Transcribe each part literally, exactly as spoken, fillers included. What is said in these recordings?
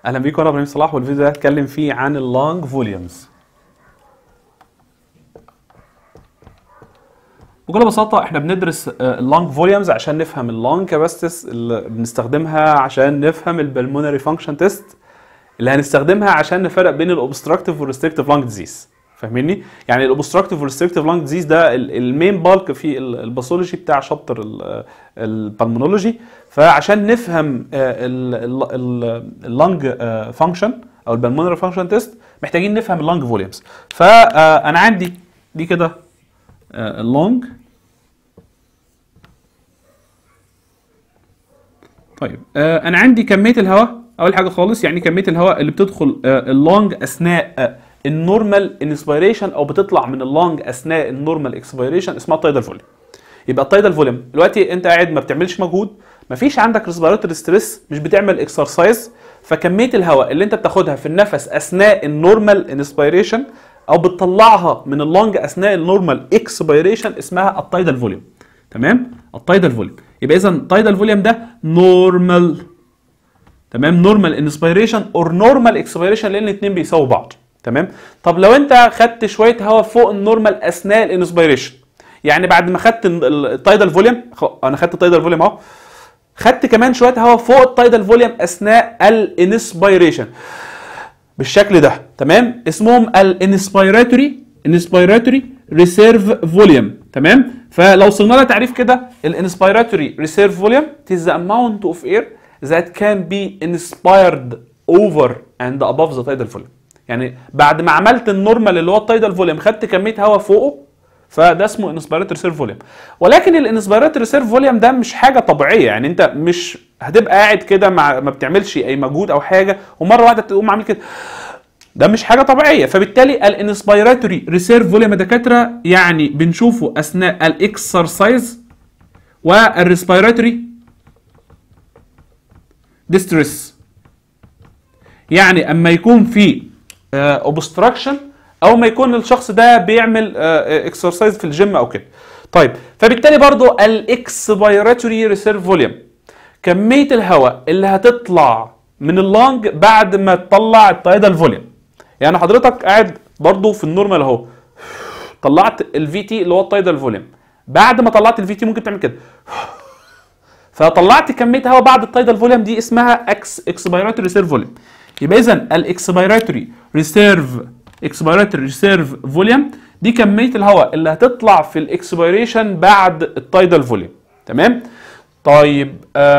اهلا بيكم، انا ابراهيم صلاح، والفيديو ده هتكلم فيه عن اللونج فوليومز. بكل بساطه احنا بندرس اللونج فوليومز عشان نفهم اللونج كاباسيتيز اللي بنستخدمها عشان نفهم البلمونري فانكشن تيست اللي هنستخدمها عشان نفرق بين الاوبستراكتيف والريستريكتيف لونج ديزيز. فاهميني؟ يعني الاوبستراكتيف والريستريكتيف لونج ديزيز ده المين بالك في الباثولوجي بتاع شابتر البلمونولوجي، فعشان نفهم اللونج فانكشن او البلمونري فانكشن تيست محتاجين نفهم اللونج فوليومز. فانا عندي دي كده اللونج. طيب انا عندي كميه الهواء اول حاجه خالص، يعني كميه الهواء اللي بتدخل اللونج اثناء النورمال انسبيريشن او بتطلع من اللونج اثناء النورمال اكسبيريشن اسمها التايدال فوليوم. يبقى التايدال فوليوم دلوقتي انت قاعد ما بتعملش مجهود، مفيش عندك ريسبيراتوري ستريس، مش بتعمل اكسرسايز، فكميه الهواء اللي انت بتاخدها في النفس اثناء النورمال انسبيريشن او بتطلعها من اللونج اثناء النورمال اكسبيريشن اسمها التايدال فوليوم. تمام؟ التايدال فوليوم. يبقى اذا التايدال فوليوم ده نورمال، تمام، نورمال انسبيريشن اور نورمال اكسبيريشن، لان الاثنين بيساووا بعض. تمام؟ طب لو انت خدت شويه هواء فوق النورمال اثناء الانسبيريشن، يعني بعد ما خدت التايدال فوليوم، انا خدت التايدال فوليوم اهو، خدت كمان شويه هواء فوق التايدال فوليوم اثناء الانسبيريشن بالشكل ده، تمام؟ اسمهم الانسبيراتوري انسبيراتوري ريسيرف فوليوم. تمام؟ فلو وصلنا لها تعريف كده، الانسبيراتوري ريسيرف فوليوم is the amount of air that can be inspired over and above the tidal volume. يعني بعد ما عملت النورمال اللي هو التايدال فوليوم خدت كميه هواء فوقه، فده اسمه انسبيراتوري ريسيرف فوليوم. ولكن الانسبيراتوري ريسيرف فوليوم ده مش حاجه طبيعيه، يعني انت مش هتبقى قاعد كده ما بتعملش اي مجهود او حاجه ومره واحده تقوم عامل كده، ده مش حاجه طبيعيه. فبالتالي الانسبيراتوري ريسيرف فوليوم يا دكاتره يعني بنشوفه اثناء الاكسرسايز والريسبيراتوري ديستريس، يعني اما يكون في اوبستراكشن او ما يكون الشخص ده بيعمل اكسرسايز في الجيم او كده. طيب فبالتالي برضو الاكسبيراتوري ريسيرف فوليوم كميه الهواء اللي هتطلع من اللونج بعد ما تطلع التايدال فوليوم. يعني حضرتك قاعد برضو في النورمال اهو، طلعت الفي تي اللي هو التايدال فوليوم، بعد ما طلعت الفي تي ممكن تعمل كده، فطلعت كميه هواء بعد التايدال فوليوم، دي اسمها اكس اكسبيراتوري ريسيرف فوليوم. يبقى اذا الاكسبيراتوري ريسيرف اكسبيراتوري ريسيرف فوليوم دي كميه الهواء اللي هتطلع في الاكسبيريشن بعد التايدال فوليوم. تمام؟ طيب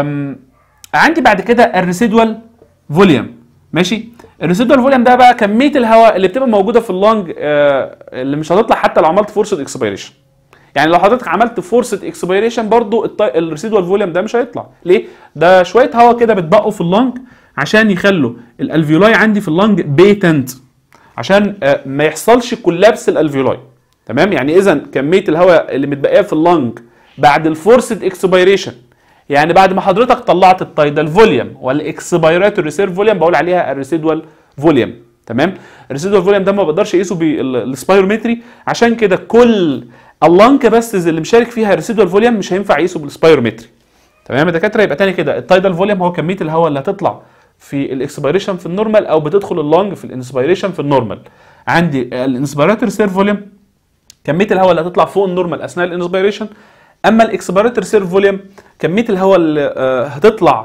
عندي بعد كده الريسيدوال فوليوم. ماشي؟ الريسيدوال فوليوم ده بقى كميه الهواء اللي بتبقى موجوده في اللونج اللي مش هتطلع حتى لو عملت فورسد اكسبيريشن. يعني لو حضرتك عملت فورسد اكسبيريشن برضو الريسيدوال فوليوم ده مش هيطلع. ليه؟ ده شويه هواء كده بتبقوا في اللونج عشان يخلوا الالفيولاي عندي في اللونج بيتنت، عشان ما يحصلش كولابس الالفيولاي. تمام؟ يعني اذا كميه الهواء اللي متبقيه في اللونج بعد الفورسد اكسبيريشن، يعني بعد ما حضرتك طلعت التايدال فوليوم والاكسبيراتوري ريسيرف فوليوم، بقول عليها الريسيدوال فوليوم. تمام؟ الريسيدوال فوليوم ده ما بقدرش اقيسه بالسبايرومتري، عشان كده كل اللونج كاباسيتيز اللي مشارك فيها الريسيدوال فوليوم مش هينفع اقيسه بالسبايرومتري. تمام يا دكاتره؟ يبقى تاني كده التايدال فوليوم هو كميه الهواء اللي هتطلع في الاكسبيريشن في النورمال او بتدخل اللونج في الانسبيريشن في النورمال. عندي الانسبيراتوري ريسيرف فوليوم كميه الهواء اللي هتطلع فوق النورمال اثناء الانسبيريشن. اما الاكسبيراتوري ريسيرف فوليوم كميه الهواء اللي هتطلع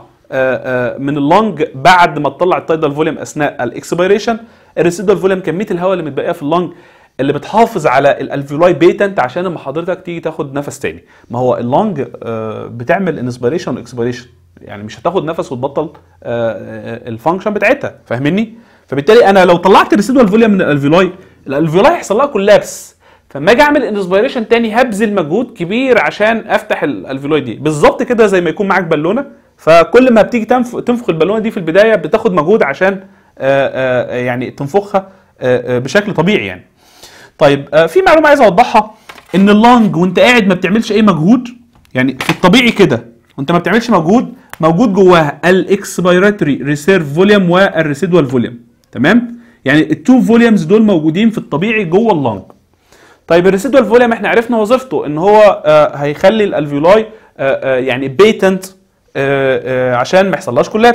من اللونج بعد ما تطلع التايدال فوليوم اثناء الاكسبيريشن. الريسيدوال فوليوم كميه الهواء اللي متبقيه في اللونج اللي بتحافظ على الالفيولاي بيتنت عشان لما حضرتك تيجي تاخد نفس تاني. ما هو اللونج بتعمل انسبيريشن واكسبيريشن، يعني مش هتاخد نفس وتبطل الفانكشن بتاعتها. فاهمني؟ فبالتالي انا لو طلعت الريسيدوال فوليوم من الالفيولاي، الالفيولاي هيحصل لها كولابس، فلما اجي اعمل انسبيريشن تاني هبذل مجهود كبير عشان افتح الالفيولاي دي. بالظبط كده زي ما يكون معاك بالونه، فكل ما بتيجي تنفخ البالونه دي في البدايه بتاخد مجهود عشان يعني تنفخها بشكل طبيعي يعني. طيب في معلومه عايز اوضحها، ان اللونج وانت قاعد ما بتعملش اي مجهود، يعني في الطبيعي كده وانت ما بتعملش مجهود، موجود جواها الاكسبيراتوري ريسيرف فوليوم والريسيدوال فوليوم. تمام؟ يعني التو فوليومز دول موجودين في الطبيعي جوه اللونج. طيب الريسيدوال فوليوم احنا عرفنا وظيفته ان هو آه هيخلي الالفيولاي آه آه يعني بيتنت آه آه عشان ما يحصلهاش كولابس.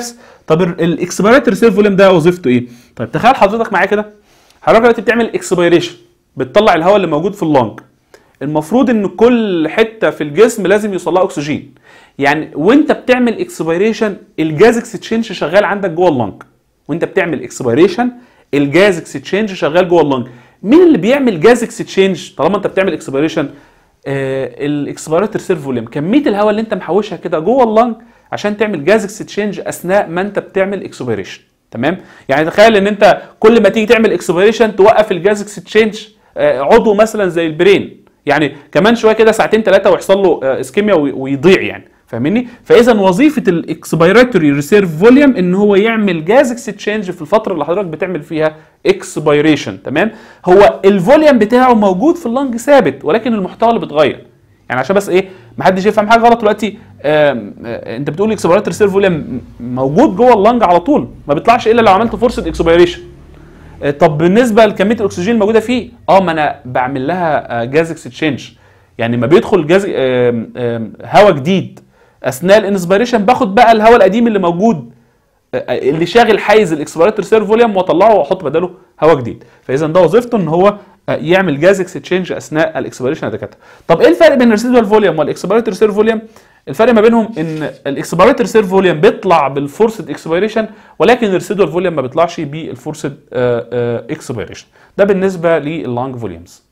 طب الاكسبيراتوري ريسيرف فوليوم ده وظيفته ايه؟ طيب تخيل حضرتك معايا كده، حضرتك دلوقتي بتعمل اكسبيريشن، بتطلع الهواء اللي موجود في اللنج. المفروض ان كل حته في الجسم لازم يوصل لها اكسجين. يعني وانت بتعمل اكسبيريشن الجاز اكسشينج شغال عندك جوه اللنج. وانت بتعمل اكسبيريشن الجاز اكسشينج شغال جوه اللنج. مين اللي بيعمل جاز اكسشينج طالما انت بتعمل اكسبيريشن؟ آه الاكسبيراتوري ريسيرف فوليوم، كميه الهواء اللي انت محوشها كده جوه اللنج عشان تعمل جاز اكسشينج اثناء ما انت بتعمل اكسبيريشن. تمام؟ يعني تخيل ان انت كل ما تيجي تعمل اكسبيريشن توقف الجاز اكسشينج. آه عضو مثلا زي البرين، يعني كمان شويه كده ساعتين ثلاثه ويحصل له آه اسكيميا ويضيع يعني. فاهمني؟ فاذا وظيفه الاكسبيراتوري ريسيرف فوليوم ان هو يعمل جاز اكسشينج في الفتره اللي حضرتك بتعمل فيها اكسبيريشن. تمام؟ هو الفوليوم بتاعه موجود في اللنج ثابت، ولكن المحتوى اللي بيتغير. يعني عشان بس ايه ما حدش يفهم حاجه غلط دلوقتي. آم آم انت بتقول اكسبيراتوري ريسيرف فوليوم موجود جوه اللنج على طول، ما بيطلعش الا لو عملت فرصه اكسبيريشن. طب بالنسبه لكميه الاكسجين الموجوده فيه، اه ما انا بعمل لها جاز اكسشينج. يعني ما بيدخل جاز هواء جديد اثناء الانسبيريشن، باخد بقى الهواء القديم اللي موجود اللي شاغل حيز الاكسبيراتوري ريسيرف فوليوم واطلعه واحط بداله هواء جديد. فاذا ده وظيفته ان هو يعمل جاز اكسشينج اثناء الاكسبيريشن يا دكاتره. طب ايه الفرق بين الريسيدوال فوليوم والاكسبيراتوري ريسيرف فوليوم؟ الفرق ما بينهم ان الاكسبيراتوري ريسيرف فوليوم بيطلع بالفورسد اكسبيريشن، ولكن الريسيدوال فوليوم ما بيطلعش بالفورسد اكسبيريشن. ده بالنسبه لللانج فوليومز.